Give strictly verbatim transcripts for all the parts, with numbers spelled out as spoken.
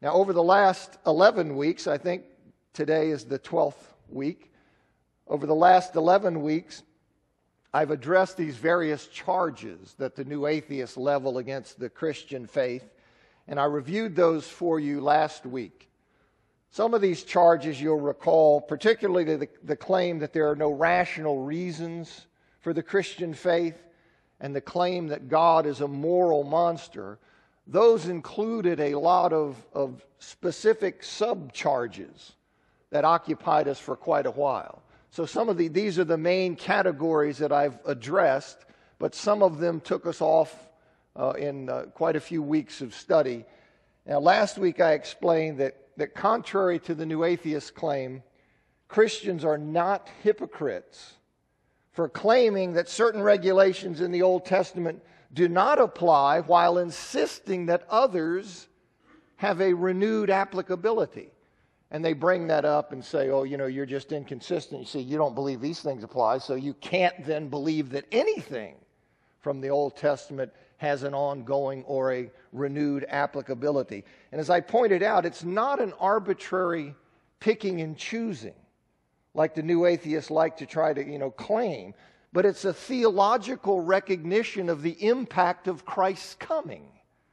Now, over the last eleven weeks, I think today is the twelfth week, over the last eleven weeks, I've addressed these various charges that the new atheists level against the Christian faith, and I reviewed those for you last week. Some of these charges you'll recall, particularly the, the claim that there are no rational reasons for the Christian faith and the claim that God is a moral monster. Those included a lot of, of specific subcharges that occupied us for quite a while. So some of the, these are the main categories that I've addressed, but some of them took us off uh, in uh, quite a few weeks of study. Now, last week I explained that, that contrary to the new atheist claim, Christians are not hypocrites for claiming that certain regulations in the Old Testament do not apply while insisting that others have a renewed applicability. And they bring that up and say, oh, you know, you're just inconsistent. You see, you don't believe these things apply, so you can't then believe that anything from the Old Testament has an ongoing or a renewed applicability. And as I pointed out, it's not an arbitrary picking and choosing like the new atheists like to try to, you know, claim. But it's a theological recognition of the impact of Christ's coming.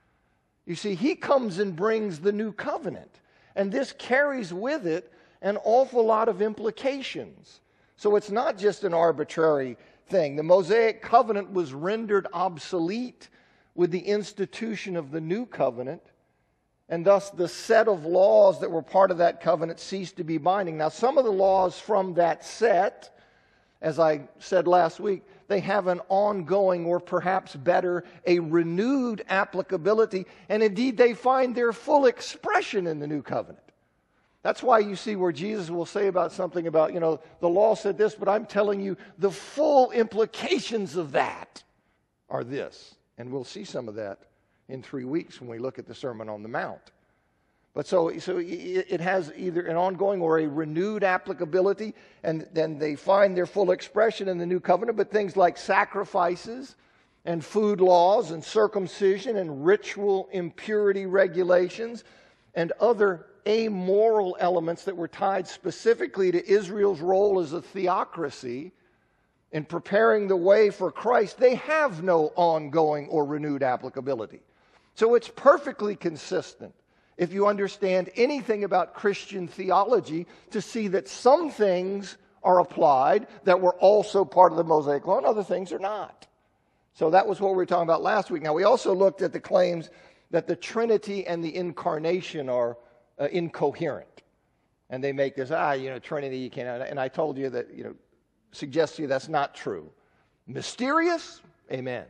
You see, he comes and brings the new covenant. And this carries with it an awful lot of implications. So it's not just an arbitrary thing. The Mosaic covenant was rendered obsolete with the institution of the new covenant. And thus the set of laws that were part of that covenant ceased to be binding. Now, some of the laws from that set, as I said last week, they have an ongoing, or perhaps better, a renewed applicability, and indeed they find their full expression in the new covenant. That's why you see where Jesus will say about something about, you know, the law said this, but I'm telling you the full implications of that are this. And we'll see some of that in three weeks when we look at the Sermon on the Mount. But so, so it has either an ongoing or a renewed applicability, and then they find their full expression in the new covenant. But things like sacrifices and food laws and circumcision and ritual impurity regulations and other amoral elements that were tied specifically to Israel's role as a theocracy in preparing the way for Christ, they have no ongoing or renewed applicability. So it's perfectly consistent, if you understand anything about Christian theology, to see that some things are applied that were also part of the Mosaic Law and other things are not. So that was what we were talking about last week. Now, we also looked at the claims that the Trinity and the Incarnation are uh, incoherent. And they make this, ah, you know, Trinity, you can't. And I told you that, you know, suggest to you that's not true. Mysterious? Amen.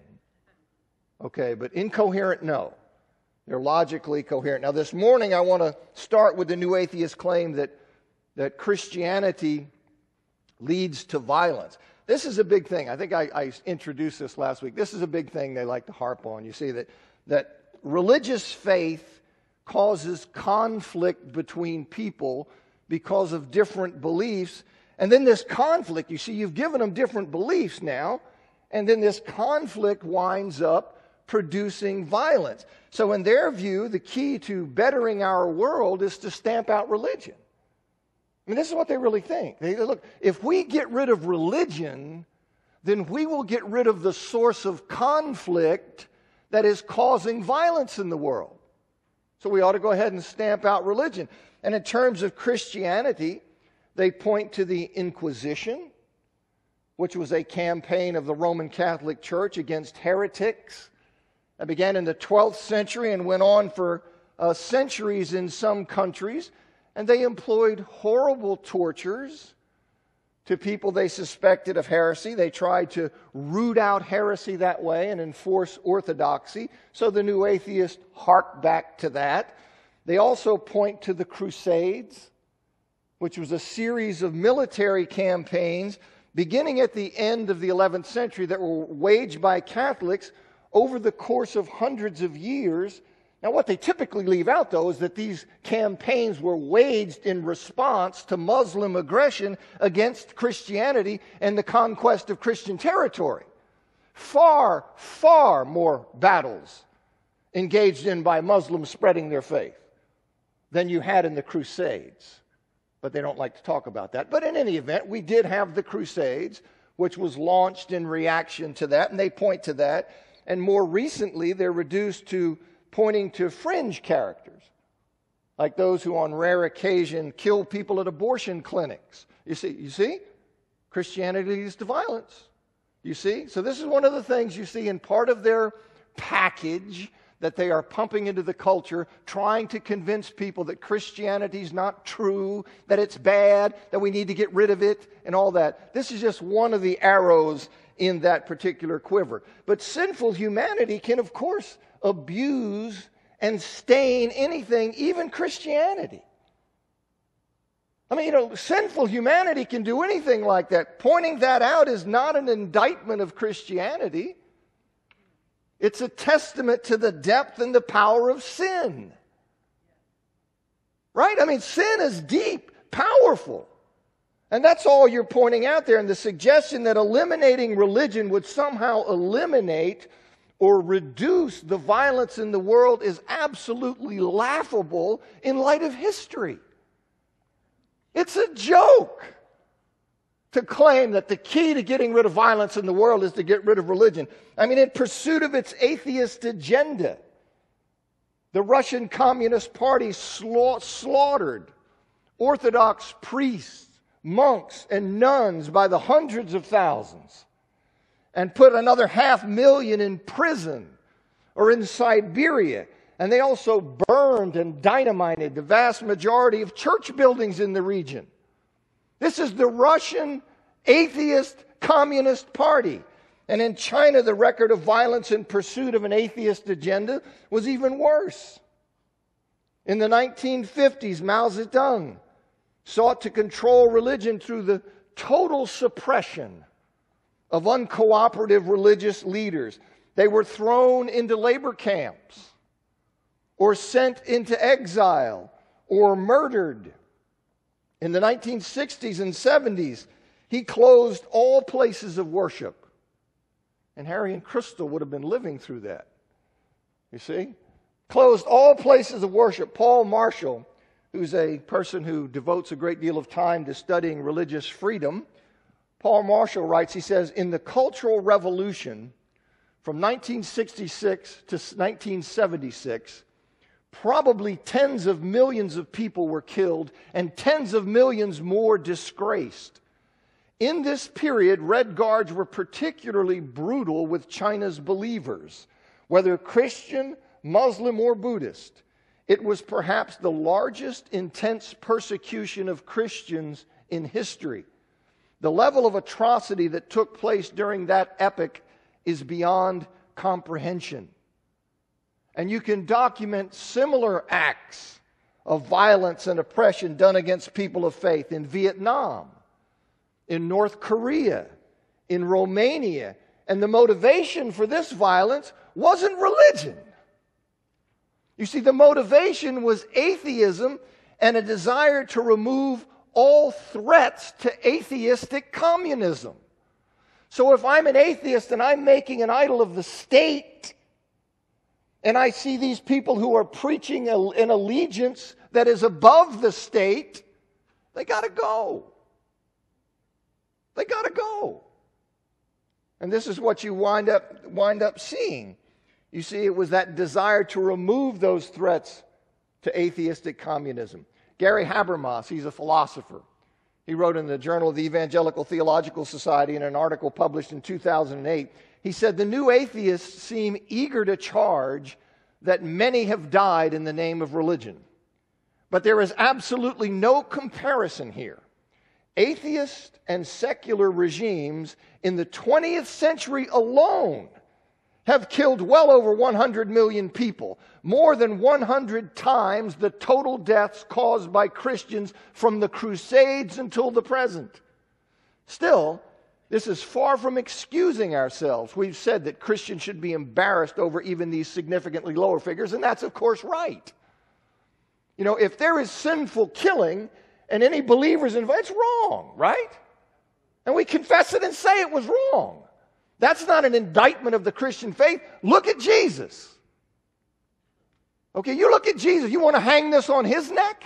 Okay, but incoherent? No. They're logically coherent. Now, this morning I want to start with the new atheist claim that, that Christianity leads to violence. This is a big thing. I think I, I introduced this last week. This is a big thing they like to harp on. You see that, that religious faith causes conflict between people because of different beliefs. And then this conflict, you see, you've given them different beliefs now, and then this conflict winds up producing violence. So in their view, the key to bettering our world is to stamp out religion. I mean, this is what they really think. They look, if we get rid of religion, then we will get rid of the source of conflict that is causing violence in the world. So we ought to go ahead and stamp out religion. And in terms of Christianity, they point to the Inquisition, which was a campaign of the Roman Catholic Church against heretics. That began in the twelfth century and went on for uh, centuries in some countries. And they employed horrible tortures to people they suspected of heresy. They tried to root out heresy that way and enforce orthodoxy. So the new atheists hark back to that. They also point to the Crusades, which was a series of military campaigns beginning at the end of the eleventh century that were waged by Catholics over the course of hundreds of years. Now, what they typically leave out, though, is that these campaigns were waged in response to Muslim aggression against Christianity and the conquest of Christian territory. Far, far more battles engaged in by Muslims spreading their faith. than you had in the Crusades. But they don't like to talk about that. But in any event, we did have the Crusades, which was launched in reaction to that, and they point to that. And more recently, they're reduced to pointing to fringe characters, like those who on rare occasion kill people at abortion clinics. You see, you see? Christianity leads to violence. You see? So this is one of the things you see in part of their package that they are pumping into the culture, trying to convince people that Christianity is not true, that it's bad, that we need to get rid of it, and all that. This is just one of the arrows in that particular quiver. But sinful humanity can, of course, abuse and stain anything, even Christianity. I mean, you know, sinful humanity can do anything like that. Pointing that out is not an indictment of Christianity. It's a testament to the depth and the power of sin. Right? I mean, sin is deep, powerful. And that's all you're pointing out there. And the suggestion that eliminating religion would somehow eliminate or reduce the violence in the world is absolutely laughable in light of history. It's a joke to claim that the key to getting rid of violence in the world is to get rid of religion. I mean, in pursuit of its atheist agenda, the Russian Communist Party sla- slaughtered Orthodox priests, monks, and nuns by the hundreds of thousands, and put another half million in prison or in Siberia. And they also burned and dynamited the vast majority of church buildings in the region. This is the Russian atheist communist party. And in China, the record of violence in pursuit of an atheist agenda was even worse. In the nineteen fifties, Mao Zedong sought to control religion through the total suppression of uncooperative religious leaders. They were thrown into labor camps, or sent into exile, or murdered. In the nineteen sixties and seventies, he closed all places of worship. And Harry and Crystal would have been living through that. You see? Closed all places of worship. Paul Marshall, who's a person who devotes a great deal of time to studying religious freedom, Paul Marshall writes, he says, in the Cultural Revolution from nineteen sixty-six to nineteen seventy-six, probably tens of millions of people were killed and tens of millions more disgraced. In this period, Red Guards were particularly brutal with China's believers, whether Christian, Muslim, or Buddhist. It was perhaps the largest intense persecution of Christians in history. The level of atrocity that took place during that epoch is beyond comprehension. And you can document similar acts of violence and oppression done against people of faith in Vietnam, in North Korea, in Romania. And the motivation for this violence wasn't religion. You see, the motivation was atheism and a desire to remove all threats to atheistic communism. So if I'm an atheist and I'm making an idol of the state, and I see these people who are preaching an allegiance that is above the state, they got to go. They got to go. And this is what you wind up, wind up seeing. You see, it was that desire to remove those threats to atheistic communism. Gary Habermas, he's a philosopher. He wrote in the Journal of the Evangelical Theological Society in an article published in two thousand eight, he said, the new atheists seem eager to charge that many have died in the name of religion. But there is absolutely no comparison here. Atheist and secular regimes in the twentieth century alone have killed well over one hundred million people, more than one hundred times the total deaths caused by Christians from the Crusades until the present. Still, this is far from excusing ourselves. We've said that Christians should be embarrassed over even these significantly lower figures, and that's, of course, right. You know, if there is sinful killing and any believers involved, it's wrong, right? And we confess it and say it was wrong. That's not an indictment of the Christian faith. Look at Jesus. Okay, you look at Jesus. You want to hang this on his neck?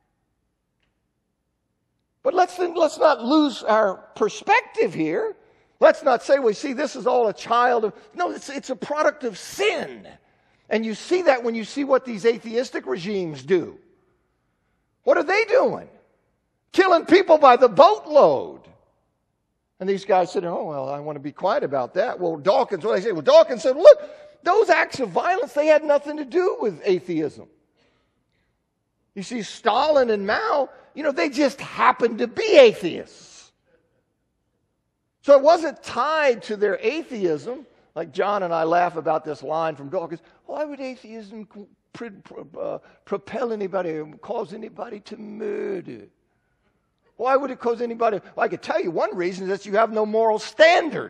But let's, let's not lose our perspective here. Let's not say, well, see, this is all a child of... No, it's, it's a product of sin. And you see that when you see what these atheistic regimes do. What are they doing? Killing people by the boatload. And these guys said, oh, well, I want to be quiet about that. Well, Dawkins, what did they say? Well, Dawkins said, look, those acts of violence, they had nothing to do with atheism. You see, Stalin and Mao, you know, they just happened to be atheists. So it wasn't tied to their atheism. Like John and I laugh about this line from Dawkins. Why would atheism pro- pro- uh, propel anybody, cause anybody to murder? Why would it cause anybody? Well, I could tell you one reason is that you have no moral standard.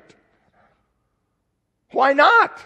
Why not?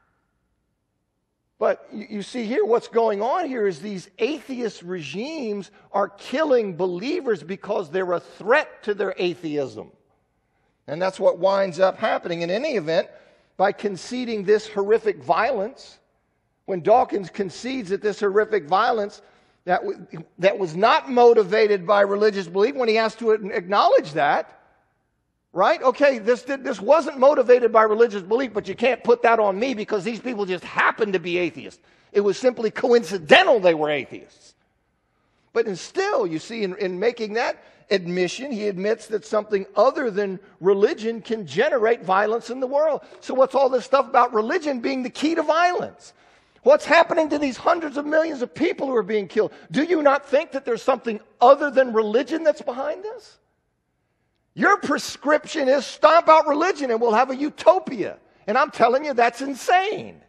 But you, you see here, what's going on here is these atheist regimes are killing believers because they're a threat to their atheism. And that's what winds up happening. In any event, by conceding this horrific violence, when Dawkins concedes that this horrific violence that, w- that was not motivated by religious belief, when he has to acknowledge that, right? Okay, this, this wasn't motivated by religious belief, but you can't put that on me because these people just happened to be atheists. It was simply coincidental they were atheists. But in still, you see, in, in making that admission, he admits that something other than religion can generate violence in the world. So what's all this stuff about religion being the key to violence? What's happening to these hundreds of millions of people who are being killed? Do you not think that there's something other than religion that's behind this? Your prescription is stomp out religion and we'll have a utopia. And I'm telling you, that's insane.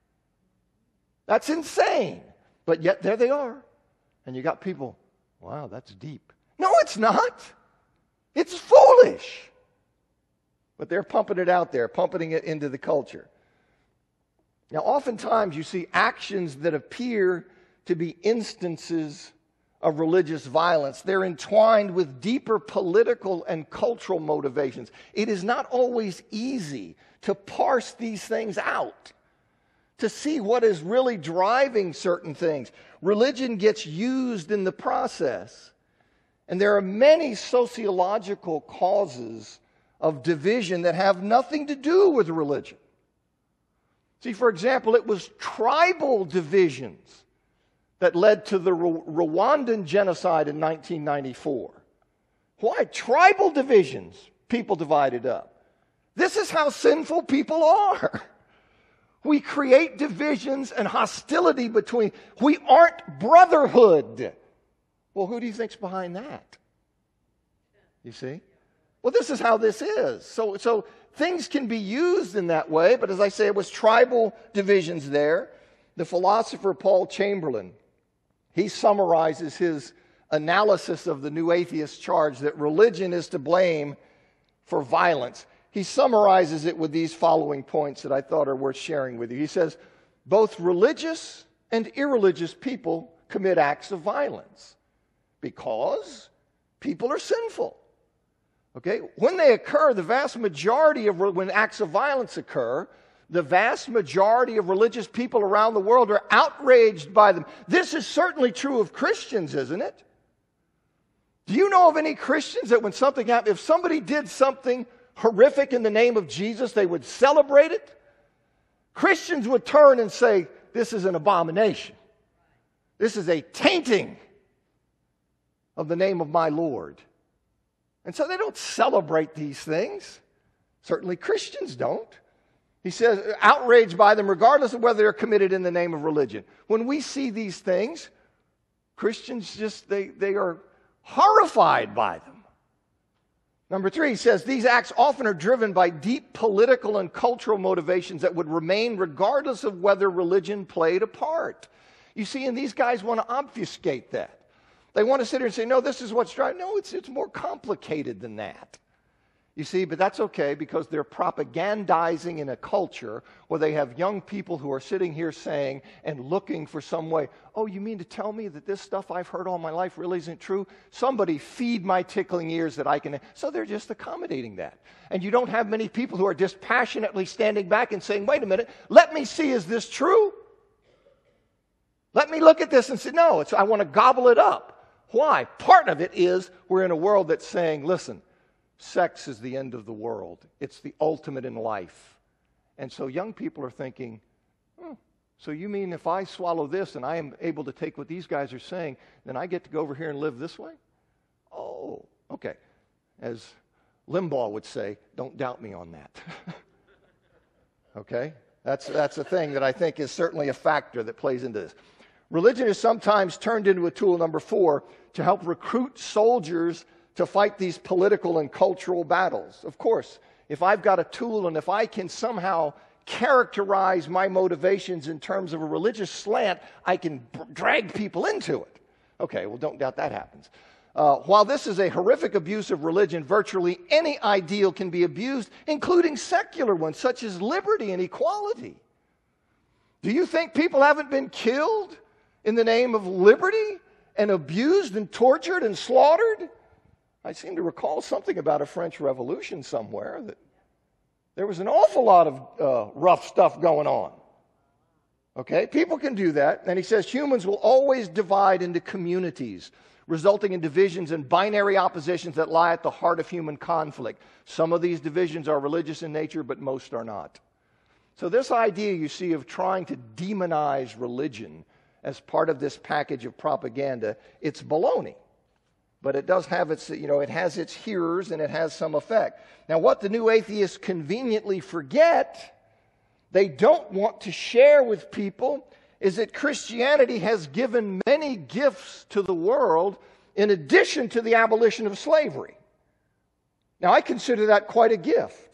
That's insane. But yet there they are. And you got people, wow, that's deep. No, it's not. It's foolish. But they're pumping it out there, pumping it into the culture. Now, oftentimes you see actions that appear to be instances of religious violence. They're entwined with deeper political and cultural motivations. It is not always easy to parse these things out, to see what is really driving certain things. Religion gets used in the process. And there are many sociological causes of division that have nothing to do with religion. See, for example, it was tribal divisions that led to the Rwandan genocide in nineteen ninety-four. Why? Tribal divisions, people divided up. This is how sinful people are. We create divisions and hostility between, we aren't brotherhood. Well, who do you think's behind that? You see? Well, this is how this is. So, so things can be used in that way, but as I say, it was tribal divisions there. The philosopher Paul Chamberlain, he summarizes his analysis of the new atheist charge that religion is to blame for violence. He summarizes it with these following points that I thought are worth sharing with you. He says, both religious and irreligious people commit acts of violence because people are sinful. Okay? When they occur, the vast majority of, when acts of violence occur, the vast majority of religious people around the world are outraged by them. This is certainly true of Christians, isn't it? Do you know of any Christians that when something happened, if somebody did something horrific in the name of Jesus, they would celebrate it? Christians would turn and say, this is an abomination. This is a tainting of the name of my Lord. And so they don't celebrate these things. Certainly Christians don't. He says, outraged by them regardless of whether they're committed in the name of religion. When we see these things, Christians just, they, they are horrified by them. Number three, he says, these acts often are driven by deep political and cultural motivations that would remain regardless of whether religion played a part. You see, and these guys want to obfuscate that. They want to sit here and say, no, this is what's driving. No, it's, it's more complicated than that. You see, but that's okay because they're propagandizing in a culture where they have young people who are sitting here saying and looking for some way, oh, you mean to tell me that this stuff I've heard all my life really isn't true? Somebody feed my tickling ears that I can. So they're just accommodating that. And you don't have many people who are dispassionately standing back and saying, wait a minute, let me see, is this true? Let me look at this and say, no, it's, I want to gobble it up. Why? Part of it is we're in a world that's saying, listen, sex is the end of the world. It's the ultimate in life. And so young people are thinking, hmm, so you mean if I swallow this and I am able to take what these guys are saying, then I get to go over here and live this way? Oh, okay. As Limbaugh would say, don't doubt me on that. Okay? That's, that's a thing that I think is certainly a factor that plays into this. Religion is sometimes turned into a tool, number four, to help recruit soldiers to fight these political and cultural battles. Of course, if I've got a tool and if I can somehow characterize my motivations in terms of a religious slant, I can b- drag people into it. Okay, well, don't doubt that happens. Uh, while this is a horrific abuse of religion, virtually any ideal can be abused, including secular ones, such as liberty and equality. Do you think people haven't been killed in the name of liberty and abused and tortured and slaughtered? I seem to recall something about a French Revolution somewhere, that there was an awful lot of uh, rough stuff going on. Okay, people can do that. And he says humans will always divide into communities, resulting in divisions and binary oppositions that lie at the heart of human conflict. Some of these divisions are religious in nature, but most are not. So this idea, you see, of trying to demonize religion as part of this package of propaganda, it's baloney. But it does have its, you know, it has its hearers and it has some effect. Now, what the new atheists conveniently forget, they don't want to share with people, is that Christianity has given many gifts to the world in addition to the abolition of slavery. Now, I consider that quite a gift.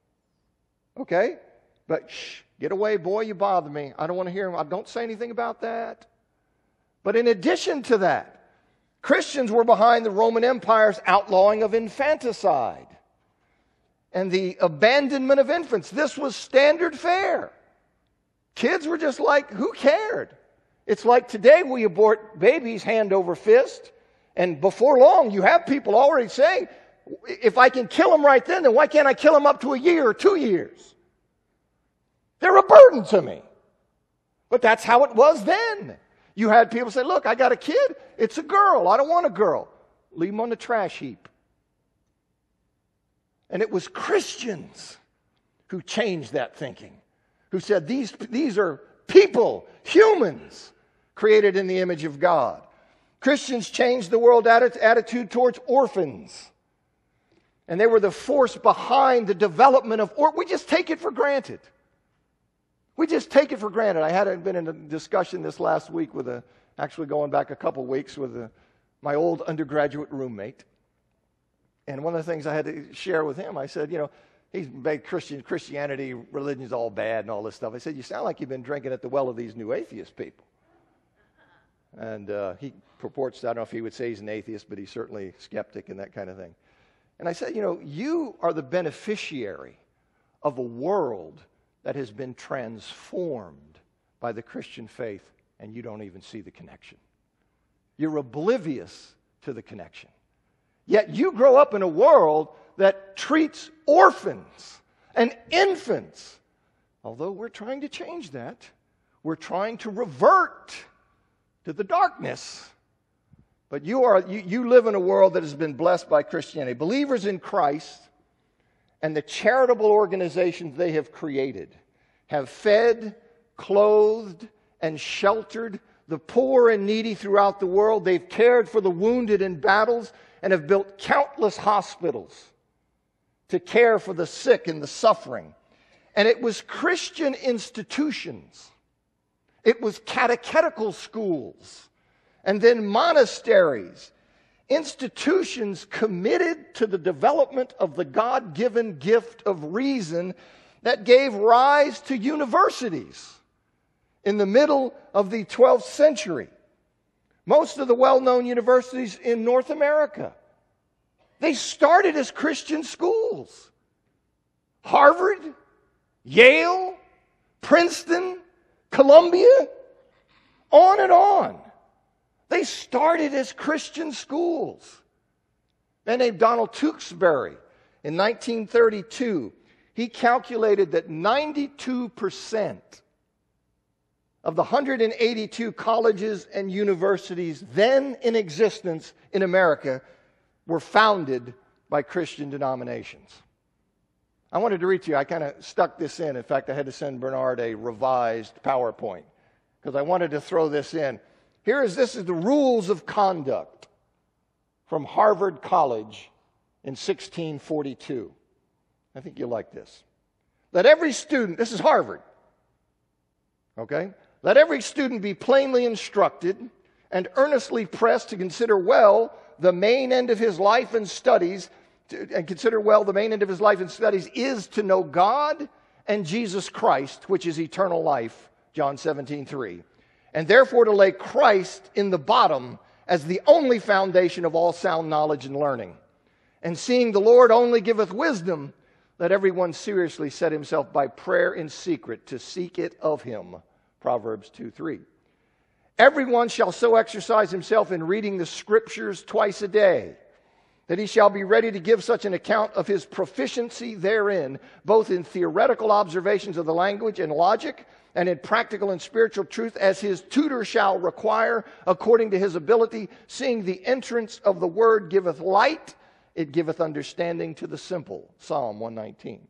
Okay? But shh, get away, boy, you bother me. I don't want to hear them. I don't say anything about that. But in addition to that, Christians were behind the Roman Empire's outlawing of infanticide and the abandonment of infants. This was standard fare. Kids were just like, who cared? It's like today we abort babies hand over fist, and before long you have people already saying, if I can kill them right then, then why can't I kill them up to a year or two years? They're a burden to me. But that's how it was then. You had people say, look, I got a kid. It's a girl. I don't want a girl. Leave them on the trash heap. And it was Christians who changed that thinking, who said these, these are people, humans, created in the image of God. Christians changed the world atti- attitude towards orphans. And they were the force behind the development of, or we just take it for granted. We just take it for granted. I had been in a discussion this last week with a, actually going back a couple weeks with a, my old undergraduate roommate. And one of the things I had to share with him, I said, you know, he's made Christian, Christianity, religion's all bad and all this stuff. I said, you sound like you've been drinking at the well of these new atheist people. And uh, he purports, I don't know if he would say he's an atheist, but he's certainly skeptic and that kind of thing. And I said, you know, you are the beneficiary of a world that has been transformed by the Christian faith, and you don't even see the connection. You're oblivious to the connection. Yet you grow up in a world that treats orphans and infants. Although we're trying to change that. We're trying to revert to the darkness. But you are you, you live in a world that has been blessed by Christianity. Believers in Christ and the charitable organizations they have created have fed, clothed, and sheltered the poor and needy throughout the world. They've cared for the wounded in battles and have built countless hospitals to care for the sick and the suffering. And it was Christian institutions. It was catechetical schools and then monasteries, institutions committed to the development of the God-given gift of reason that gave rise to universities in the middle of the twelfth century. Most of the well-known universities in North America, they started as Christian schools. Harvard, Yale, Princeton, Columbia, on and on. They started as Christian schools. A man named Donald Tewksbury in nineteen thirty-two, he calculated that ninety-two percent of the one hundred eighty-two colleges and universities then in existence in America were founded by Christian denominations. I wanted to read to you. I kind of stuck this in. In fact, I had to send Bernard a revised PowerPoint because I wanted to throw this in. Here is this is the rules of conduct from Harvard College in sixteen forty-two. I think you'll like this. Let every student, this is Harvard, okay? Let every student be plainly instructed and earnestly pressed to consider well the main end of his life and studies, to, and consider well the main end of his life and studies is to know God and Jesus Christ, which is eternal life, John seventeen three. And therefore to lay Christ in the bottom as the only foundation of all sound knowledge and learning. And seeing the Lord only giveth wisdom, let everyone seriously set himself by prayer in secret to seek it of him. Proverbs two three. Everyone shall so exercise himself in reading the Scriptures twice a day, that he shall be ready to give such an account of his proficiency therein, both in theoretical observations of the language and logic, and in practical and spiritual truth, as his tutor shall require, according to his ability, seeing the entrance of the word giveth light, it giveth understanding to the simple. Psalm one nineteen.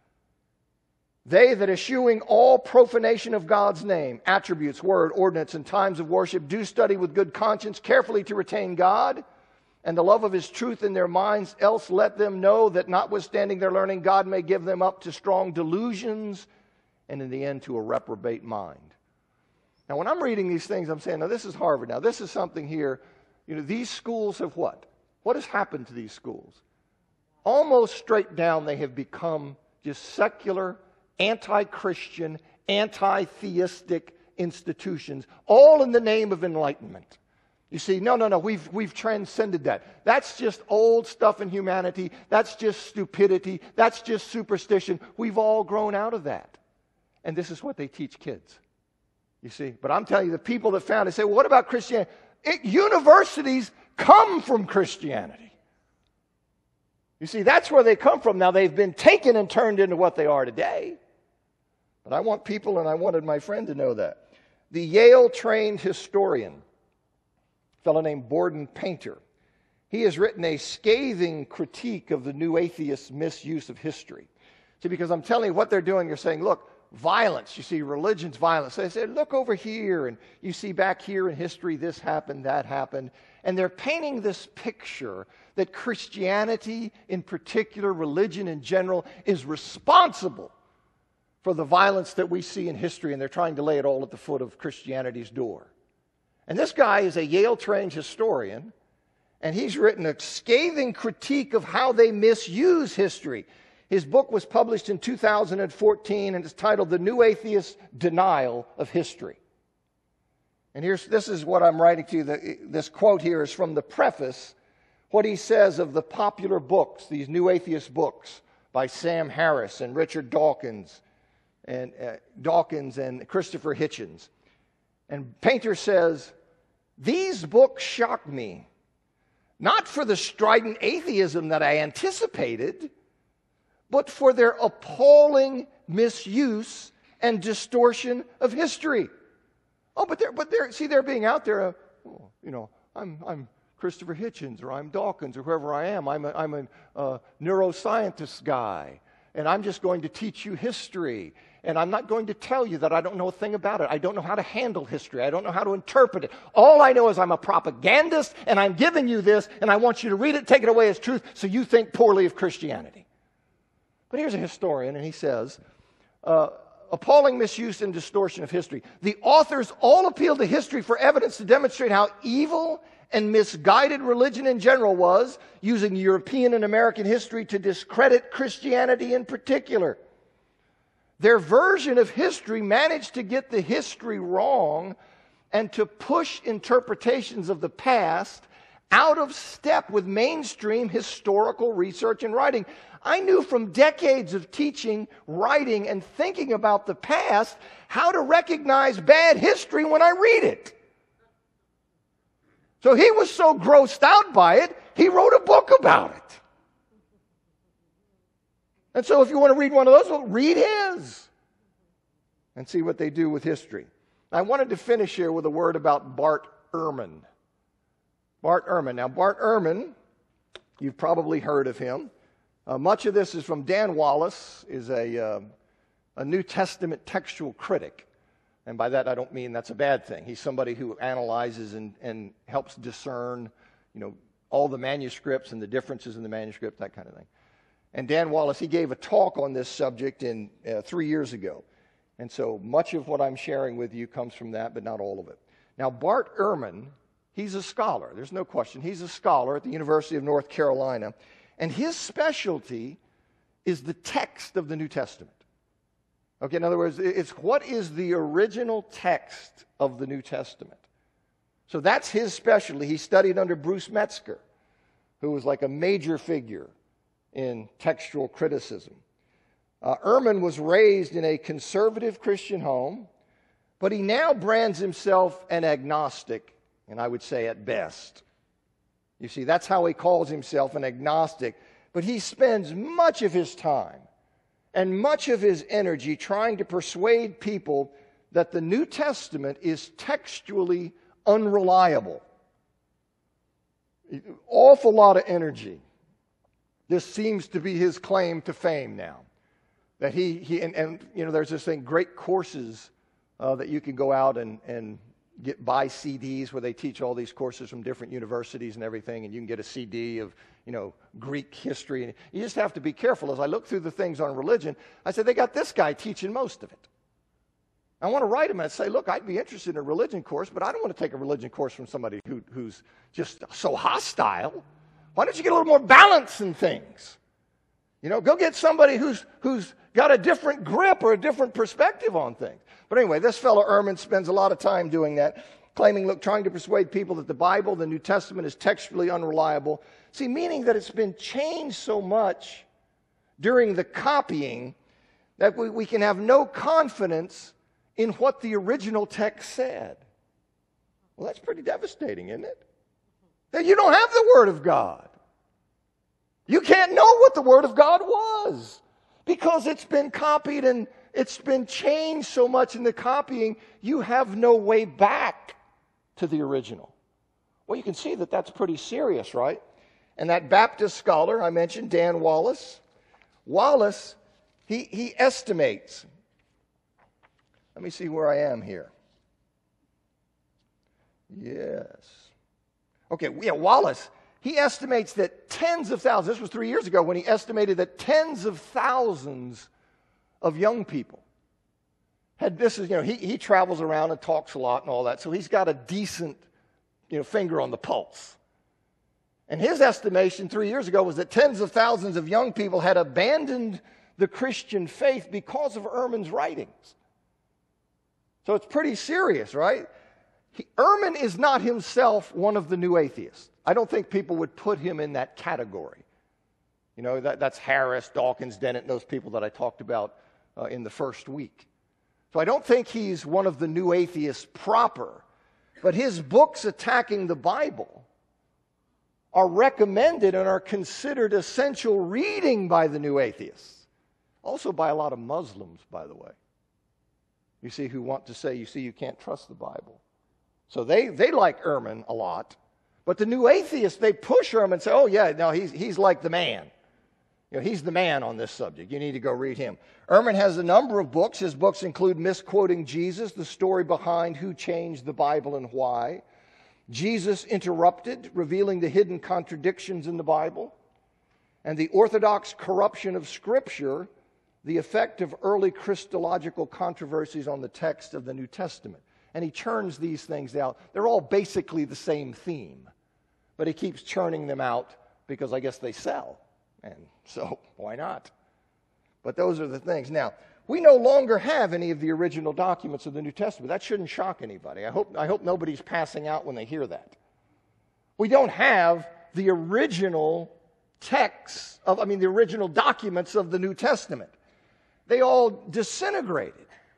They that eschewing all profanation of God's name, attributes, word, ordinance, and times of worship, do study with good conscience, carefully to retain God, and the love of his truth in their minds, else let them know that notwithstanding their learning, God may give them up to strong delusions, and in the end to a reprobate mind. Now when I'm reading these things, I'm saying, now this is Harvard. Now this is something here, you know, these schools have what? What has happened to these schools? Almost straight down, they have become just secular, anti-Christian, anti-theistic institutions, all in the name of enlightenment. You see, no, no, no, we've, we've transcended that. That's just old stuff in humanity. That's just stupidity. That's just superstition. We've all grown out of that. And this is what they teach kids. You see, but I'm telling you, the people that found it say, well, what about Christianity? It, universities come from Christianity. You see, that's where they come from. Now, they've been taken and turned into what they are today. But I want people, and I wanted my friend to know that. The Yale-trained historian, a fellow named Borden Painter, he has written a scathing critique of the new atheist misuse of history. See, because I'm telling you what they're doing, they're saying, look, violence, you see, religion's violence. They say, look over here, and you see back here in history, this happened, that happened. And they're painting this picture that Christianity, in particular, religion in general, is responsible for the violence that we see in history, and they're trying to lay it all at the foot of Christianity's door. And this guy is a Yale-trained historian, and he's written a scathing critique of how they misuse history. His book was published in two thousand fourteen, and it's titled The New Atheist Denial of History. And here's, this is what I'm writing to you. The, this quote here is from the preface, what he says of the popular books, these new atheist books by Sam Harris and Richard Dawkins, and uh, Dawkins and Christopher Hitchens. And Painter says, these books shock me, not for the strident atheism that I anticipated, but for their appalling misuse and distortion of history. Oh, but they're, but they're, see, they're being out there, uh, oh, you know, I'm, I'm Christopher Hitchens, or I'm Dawkins, or whoever I am. I'm a, I'm a uh, neuroscientist guy, and I'm just going to teach you history. And I'm not going to tell you that I don't know a thing about it. I don't know how to handle history. I don't know how to interpret it. All I know is I'm a propagandist, and I'm giving you this, and I want you to read it, take it away as truth, so you think poorly of Christianity. But here's a historian, and he says, uh, appalling misuse and distortion of history. The authors all appeal to history for evidence to demonstrate how evil and misguided religion in general was, using European and American history to discredit Christianity in particular. Their version of history managed to get the history wrong and to push interpretations of the past out of step with mainstream historical research and writing. I knew from decades of teaching, writing, and thinking about the past how to recognize bad history when I read it. So he was so grossed out by it, he wrote a book about it. And so if you want to read one of those, well, read his and see what they do with history. I wanted to finish here with a word about Bart Ehrman. Bart Ehrman. Now, Bart Ehrman, you've probably heard of him. Uh, much of this is from Dan Wallace, is a, uh, a New Testament textual critic. And by that, I don't mean that's a bad thing. He's somebody who analyzes and, and helps discern, you know, all the manuscripts and the differences in the manuscript, that kind of thing. And Dan Wallace, he gave a talk on this subject in uh, three years ago. And so much of what I'm sharing with you comes from that, but not all of it. Now, Bart Ehrman, he's a scholar. There's no question. He's a scholar at the University of North Carolina. And his specialty is the text of the New Testament. Okay, in other words, it's what is the original text of the New Testament. So that's his specialty. He studied under Bruce Metzger, who was like a major figure in textual criticism. Uh, Ehrman was raised in a conservative Christian home, but he now brands himself an agnostic, and I would say at best. You see, that's how he calls himself, an agnostic. But he spends much of his time and much of his energy trying to persuade people that the New Testament is textually unreliable. Awful lot of energy. This seems to be his claim to fame now. That he, he and, and you know, there's this thing, great courses uh, that you can go out and, and get buy C Ds where they teach all these courses from different universities and everything, and you can get a C D of, you know, Greek history. And you just have to be careful. As I look through the things on religion, I said, they got this guy teaching most of it. I want to write him and say, look, I'd be interested in a religion course, but I don't want to take a religion course from somebody who, who's just so hostile. Why don't you get a little more balance in things? You know, go get somebody who's who's got a different grip or a different perspective on things. But anyway, this fellow Ehrman spends a lot of time doing that, claiming, look, trying to persuade people that the Bible, the New Testament, is textually unreliable. See, meaning that it's been changed so much during the copying that we, we can have no confidence in what the original text said. Well, that's pretty devastating, isn't it? That you don't have the Word of God. You can't know what the Word of God was because it's been copied and it's been changed so much in the copying, you have no way back to the original. Well, you can see that that's pretty serious, right? And that Baptist scholar I mentioned, Dan Wallace, Wallace, he, he estimates, let me see where I am here. Yes. Okay, yeah, Wallace, he estimates that tens of thousands, this was three years ago when he estimated that tens of thousands of young people had, this is, you know, he, he travels around and talks a lot and all that, so he's got a decent, you know, finger on the pulse. And his estimation three years ago was that tens of thousands of young people had abandoned the Christian faith because of Ehrman's writings. So it's pretty serious, right? He, Ehrman is not himself one of the new atheists. I don't think people would put him in that category. You know, that, that's Harris, Dawkins, Dennett, those people that I talked about uh, in the first week. So I don't think he's one of the new atheists proper. But his books attacking the Bible are recommended and are considered essential reading by the new atheists. Also by a lot of Muslims, by the way. You see, who want to say, you see, you can't trust the Bible. So they, they like Ehrman a lot. But the new atheists, they push Ehrman and say, oh, yeah, no, he's, he's like the man. You know, he's the man on this subject. You need to go read him. Ehrman has a number of books. His books include Misquoting Jesus, the story behind who changed the Bible and why. Jesus Interrupted, revealing the hidden contradictions in the Bible. And the orthodox corruption of Scripture, the effect of early Christological controversies on the text of the New Testament. And he churns these things out. They're all basically the same theme. But he keeps churning them out because I guess they sell. And so, why not? But those are the things. Now, we no longer have any of the original documents of the New Testament. That shouldn't shock anybody. I hope, I hope nobody's passing out when they hear that. We don't have the original texts of, I mean, the original documents of the New Testament. They all disintegrated.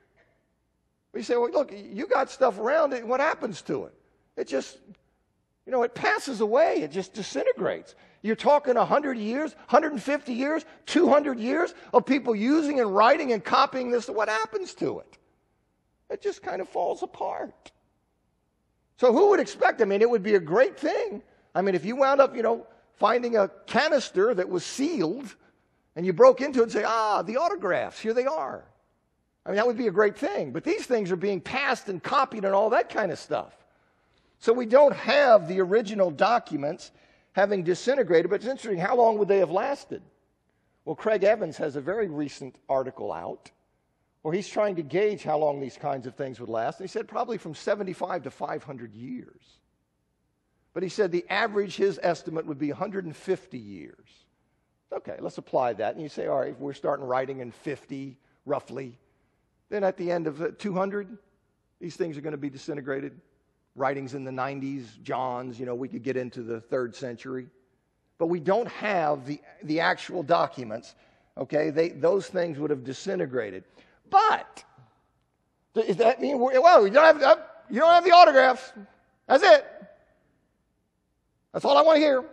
We say, well, look, you got stuff around it. What happens to it? It just, you know, it passes away. It just disintegrates. You're talking one hundred years, one hundred fifty years, two hundred years of people using and writing and copying this. What happens to it? it just kind of falls apart. So who would expect? I mean, it would be a great thing. I mean, if you wound up, you know, finding a canister that was sealed and you broke into it and say, ah, the autographs, here they are. I mean, that would be a great thing. But these things are being passed and copied and all that kind of stuff. So we don't have the original documents having disintegrated, but it's interesting, how long would they have lasted? Well, Craig Evans has a very recent article out where he's trying to gauge how long these kinds of things would last. And he said probably from seventy-five to five hundred years. But he said the average, his estimate, would be one hundred fifty years. Okay, let's apply that. And you say, all right, if we're starting writing in fifty, roughly, then at the end of uh, two hundred, these things are going to be disintegrated. Writings in the nineties, John's, you know, we could get into the third century. But we don't have the, the actual documents, okay? They, those things would have disintegrated. But, does that mean, we're, well, you don't, have, you don't have the autographs. That's it. That's all I want to hear.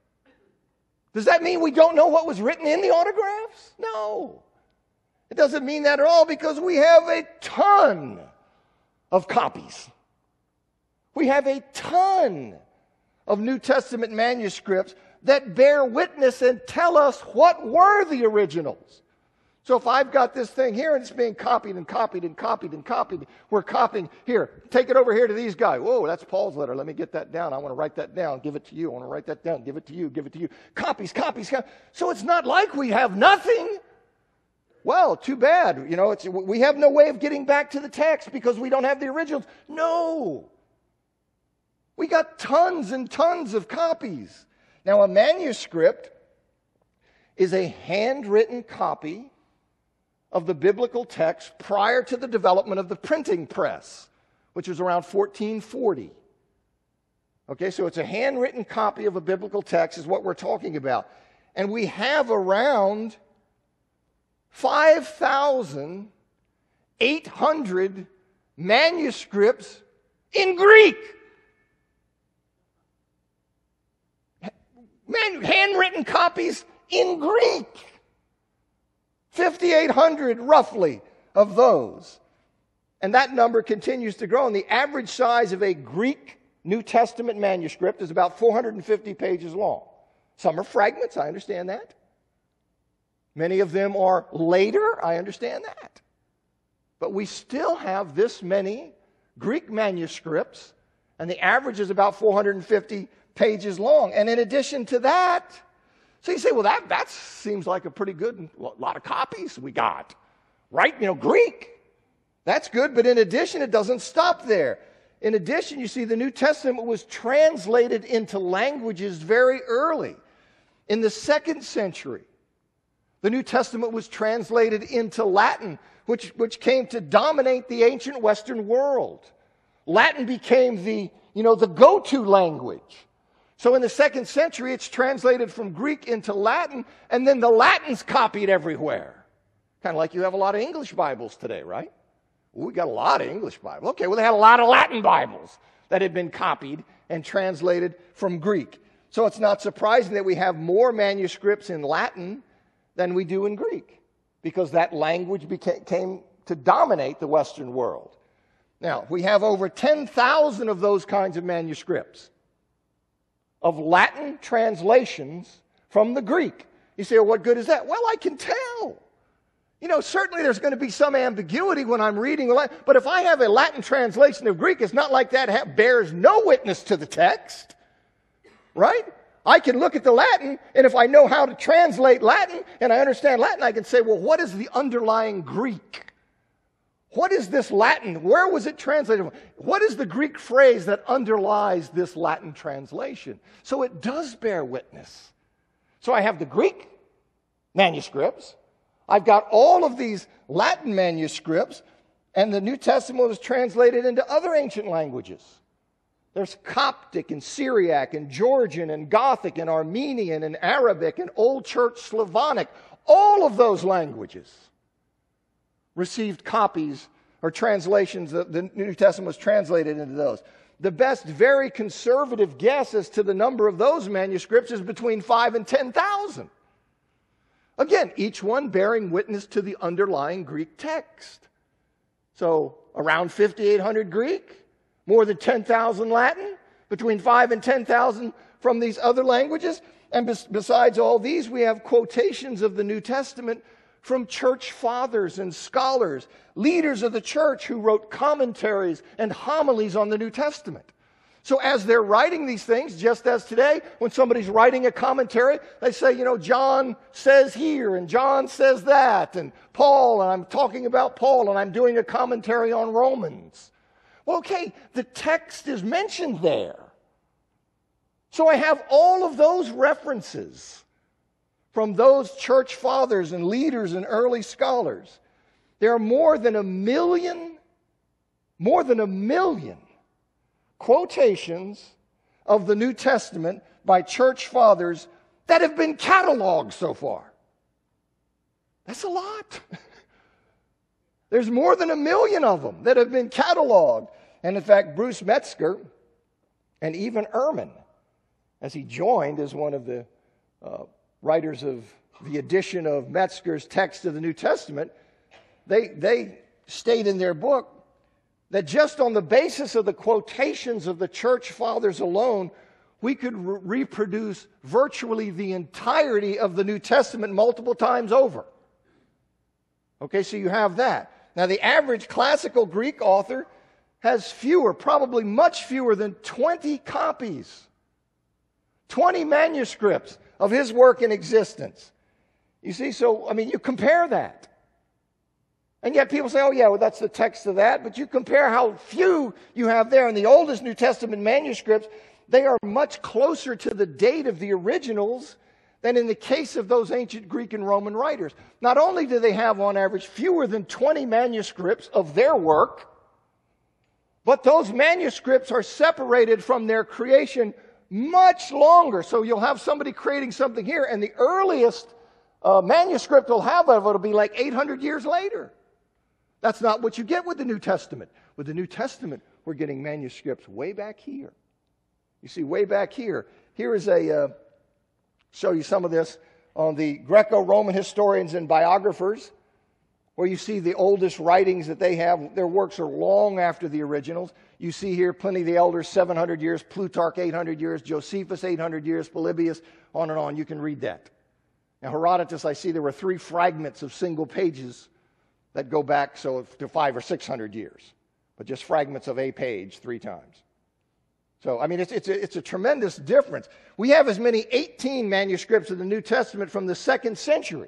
Does that mean we don't know what was written in the autographs? No. It doesn't mean that at all, because we have a ton of copies. We have a ton of New Testament manuscripts that bear witness and tell us what were the originals. So if I've got this thing here and it's being copied and copied and copied and copied, we're copying, here, take it over here to these guys. Whoa, that's Paul's letter. Let me get that down. I want to write that down, give it to you. I want to write that down, give it to you, give it to you. Copies, copies, copies. So it's not like we have nothing. Well, too bad. You know, it's, we have no way of getting back to the text because we don't have the originals. No. We got tons and tons of copies. Now, a manuscript is a handwritten copy of the biblical text prior to the development of the printing press, which was around fourteen forty. Okay, so it's a handwritten copy of a biblical text is what we're talking about. And we have around five thousand eight hundred manuscripts in Greek. Man, handwritten copies in Greek. fifty-eight hundred roughly of those. And that number continues to grow. And the average size of a Greek New Testament manuscript is about four hundred fifty pages long. Some are fragments, I understand that. Many of them are later, I understand that. But we still have this many Greek manuscripts, and the average is about four hundred fifty pages long. And in addition to that, so you say, well, that, that seems like a pretty good, well, lot of copies we got, right? You know, Greek. That's good, but in addition, it doesn't stop there. In addition, you see, the New Testament was translated into languages very early. In the second century, the New Testament was translated into Latin, which, which came to dominate the ancient Western world. Latin became the, you know, the go-to language. So in the second century, it's translated from Greek into Latin, and then the Latin's copied everywhere. Kind of like you have a lot of English Bibles today, right? Well, we got a lot of English Bibles. Okay, well, they had a lot of Latin Bibles that had been copied and translated from Greek. So it's not surprising that we have more manuscripts in Latin than we do in Greek, because that language became, came to dominate the Western world. Now, we have over ten thousand of those kinds of manuscripts, of Latin translations from the Greek. You say, well, what good is that? Well, I can tell. You know, certainly there's going to be some ambiguity when I'm reading the Latin, but if I have a Latin translation of Greek, it's not like that ha- bears no witness to the text, right? I can look at the Latin, and if I know how to translate Latin, and I understand Latin, I can say, well, what is the underlying Greek? What is this Latin? Where was it translated? What is the Greek phrase that underlies this Latin translation? So it does bear witness. So I have the Greek manuscripts. I've got all of these Latin manuscripts, and the New Testament was translated into other ancient languages. There's Coptic and Syriac and Georgian and Gothic and Armenian and Arabic and Old Church Slavonic. All of those languages received copies or translations. The New Testament was translated into those. The best, very conservative guess as to the number of those manuscripts is between five and ten thousand. Again, each one bearing witness to the underlying Greek text. So around fifty-eight hundred Greek, more than ten thousand Latin, between five and ten thousand from these other languages. And bes- besides all these, we have quotations of the New Testament from church fathers and scholars, leaders of the church who wrote commentaries and homilies on the New Testament. So as they're writing these things, just as today, when somebody's writing a commentary, they say, you know, John says here, and John says that, and Paul, and I'm talking about Paul, and I'm doing a commentary on Romans. Well, okay, the text is mentioned there. So I have all of those references from those church fathers and leaders and early scholars. There are more than a million, more than a million quotations of the New Testament by church fathers that have been cataloged so far. That's a lot. There's more than a million of them that have been cataloged. And in fact, Bruce Metzger and even Ehrman, as he joined as one of the uh, writers of the edition of Metzger's text of the New Testament, they, they state in their book that just on the basis of the quotations of the church fathers alone, we could re- reproduce virtually the entirety of the New Testament multiple times over. Okay, so you have that. Now, the average classical Greek author has fewer, probably much fewer than twenty copies, twenty manuscripts of his work in existence. You see, so, I mean, you compare that. And yet people say, oh yeah, well that's the text of that. But you compare how few you have there. In the oldest New Testament manuscripts, they are much closer to the date of the originals than in the case of those ancient Greek and Roman writers. Not only do they have on average fewer than twenty manuscripts of their work, but those manuscripts are separated from their creation much longer. So you'll have somebody creating something here, and the earliest uh, manuscript they'll have of it will be like eight hundred years later. That's not what you get with the New Testament. With the New Testament, we're getting manuscripts way back here. You see, way back here. Here is a, uh, show you some of this on the Greco-Roman historians and biographers, where you see the oldest writings that they have. Their works are long after the originals. You see here Pliny the Elder, seven hundred years, Plutarch, eight hundred years, Josephus, eight hundred years, Polybius, on and on. You can read that. Now, Herodotus, I see there were three fragments of single pages that go back so to five or six hundred years, but just fragments of a page three times. So, I mean, it's, it's, a, it's a tremendous difference. We have as many eighteen manuscripts of the New Testament from the second century,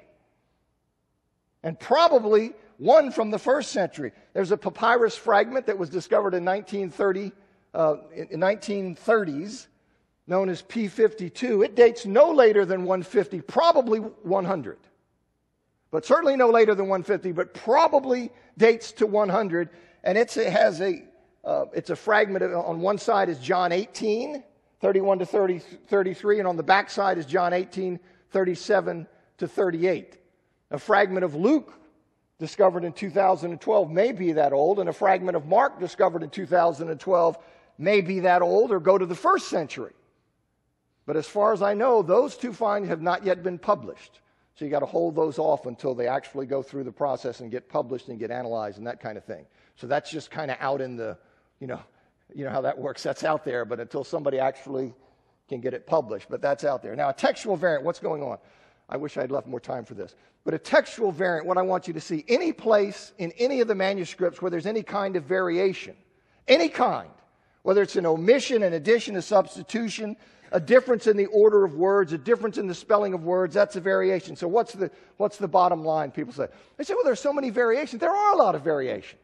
and probably one from the first century. There's a papyrus fragment that was discovered in nineteen thirty, uh, in nineteen thirties, known as P fifty-two. It dates no later than one fifty, probably one hundred. But certainly no later than one fifty, but probably dates to one hundred. And it's, it has a, uh, it's a fragment of, on one side is John eighteen, thirty-one to thirty, thirty-three, and on the back side is John eighteen, thirty-seven to thirty-eight. A fragment of Luke, discovered in two thousand twelve, may be that old, and a fragment of Mark, discovered in two thousand twelve, may be that old or go to the first century. But as far as I know, those two finds have not yet been published. So you got to hold those off until they actually go through the process and get published and get analyzed and that kind of thing. So that's just kind of out in the, you know, you know how that works. That's out there, but until somebody actually can get it published. But that's out there. Now, a textual variant, what's going on? I wish I had left more time for this. But a textual variant, what I want you to see, any place in any of the manuscripts where there's any kind of variation, any kind, whether it's an omission, an addition, a substitution, a difference in the order of words, a difference in the spelling of words, that's a variation. So what's the, what's the bottom line, people say? They say, well, there's so many variations. There are a lot of variations.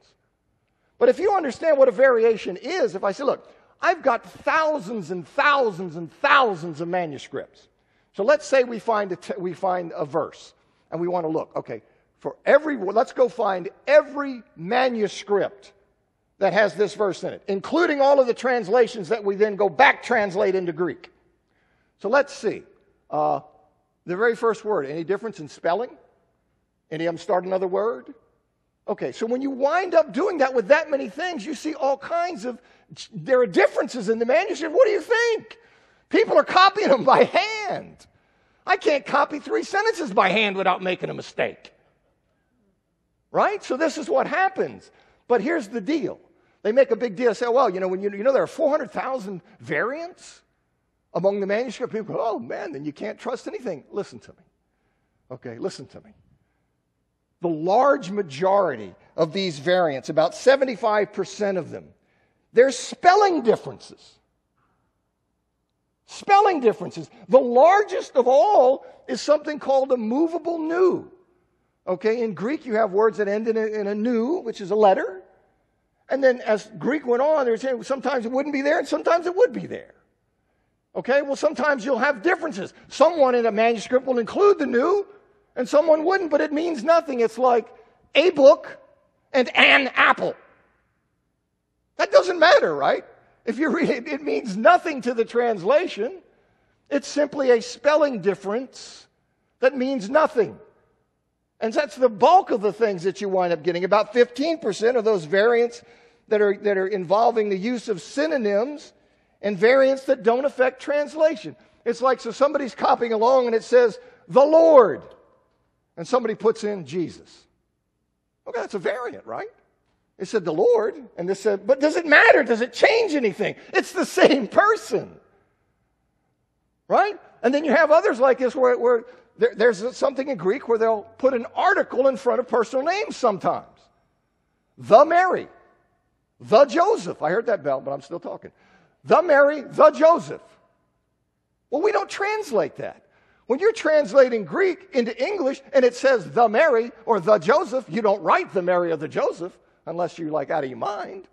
But if you understand what a variation is, if I say, look, I've got thousands and thousands and thousands of manuscripts. So let's say we find a, t- we find a verse, and we want to look, okay, for every, let's go find every manuscript that has this verse in it, including all of the translations that we then go back translate into Greek. So let's see. Uh, the very first word, any difference in spelling? Any of them start another word? Okay, so when you wind up doing that with that many things, you see all kinds of, there are differences in the manuscript. What do you think? People are copying them by hand. I can't copy three sentences by hand without making a mistake. Right? So this is what happens. But here's the deal. They make a big deal. Say, well, you know, when you, you know there are four hundred thousand variants among the manuscript. People go, oh, man, then you can't trust anything. Listen to me. Okay, listen to me. The large majority of these variants, about seventy-five percent of them, there's spelling differences. Spelling differences. The largest of all is something called a movable nu. Okay, in Greek you have words that end in a, in a nu, which is a letter. And then as Greek went on, they were saying sometimes it wouldn't be there and sometimes it would be there. Okay, well sometimes you'll have differences. Someone in a manuscript will include the nu and someone wouldn't, but it means nothing. It's like a book and an apple. That doesn't matter, right? If you read it, it means nothing to the translation. It's simply a spelling difference that means nothing. And that's the bulk of the things that you wind up getting. About fifteen percent of those variants that are, that are involving the use of synonyms and variants that don't affect translation. It's like, so somebody's copying along and it says, the Lord. And somebody puts in Jesus. Okay, that's a variant, right? It said the Lord, and this said, but does it matter? Does it change anything? It's the same person. Right? And then you have others like this where, where there, there's something in Greek where they'll put an article in front of personal names sometimes. The Mary, the Joseph. I heard that bell, but I'm still talking. The Mary, the Joseph. Well, we don't translate that. When you're translating Greek into English and it says the Mary or the Joseph, you don't write the Mary or the Joseph unless you're like out of your mind.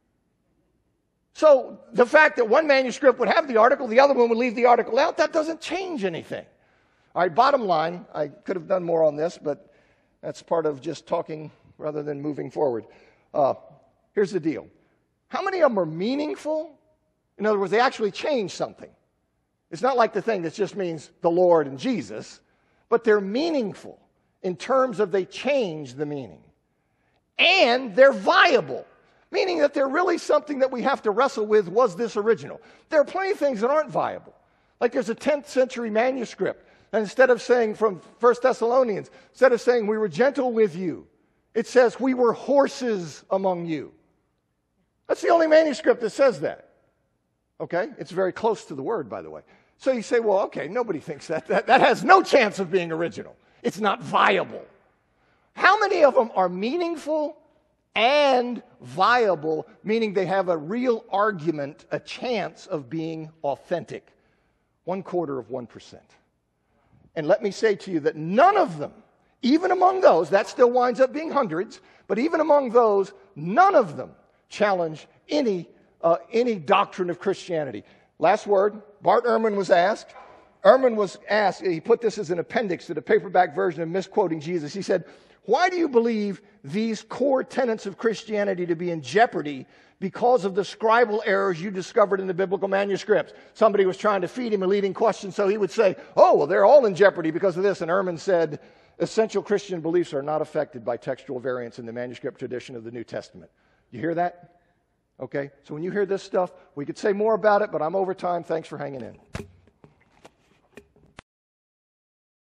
So the fact that one manuscript would have the article, the other one would leave the article out, that doesn't change anything. All right, bottom line, I could have done more on this, but that's part of just talking rather than moving forward. Uh, here's the deal. How many of them are meaningful? In other words, they actually change something. It's not like the thing that just means the Lord and Jesus, but they're meaningful in terms of they change the meaning. And they're viable, meaning that they're really something that we have to wrestle with. Was this original? There are plenty of things that aren't viable. Like there's a tenth century manuscript, and instead of saying from First Thessalonians, instead of saying we were gentle with you, it says we were horses among you. That's the only manuscript that says that. Okay? It's very close to the word, by the way. So you say, well, okay, nobody thinks that. That, that has no chance of being original. It's not viable. How many of them are meaningful and viable, meaning they have a real argument, a chance of being authentic? One quarter of one percent. And let me say to you that none of them, even among those, that still winds up being hundreds, but even among those, none of them challenge any Uh, any doctrine of Christianity. Last word, Bart Ehrman was asked. Ehrman was asked, he put this as an appendix to the paperback version of Misquoting Jesus. He said, why do you believe these core tenets of Christianity to be in jeopardy because of the scribal errors you discovered in the biblical manuscripts? Somebody was trying to feed him a leading question, so he would say, oh, well, they're all in jeopardy because of this. And Ehrman said, essential Christian beliefs are not affected by textual variants in the manuscript tradition of the New Testament. You hear that? Okay, so when you hear this stuff, we could say more about it, but I'm over time. Thanks for hanging in.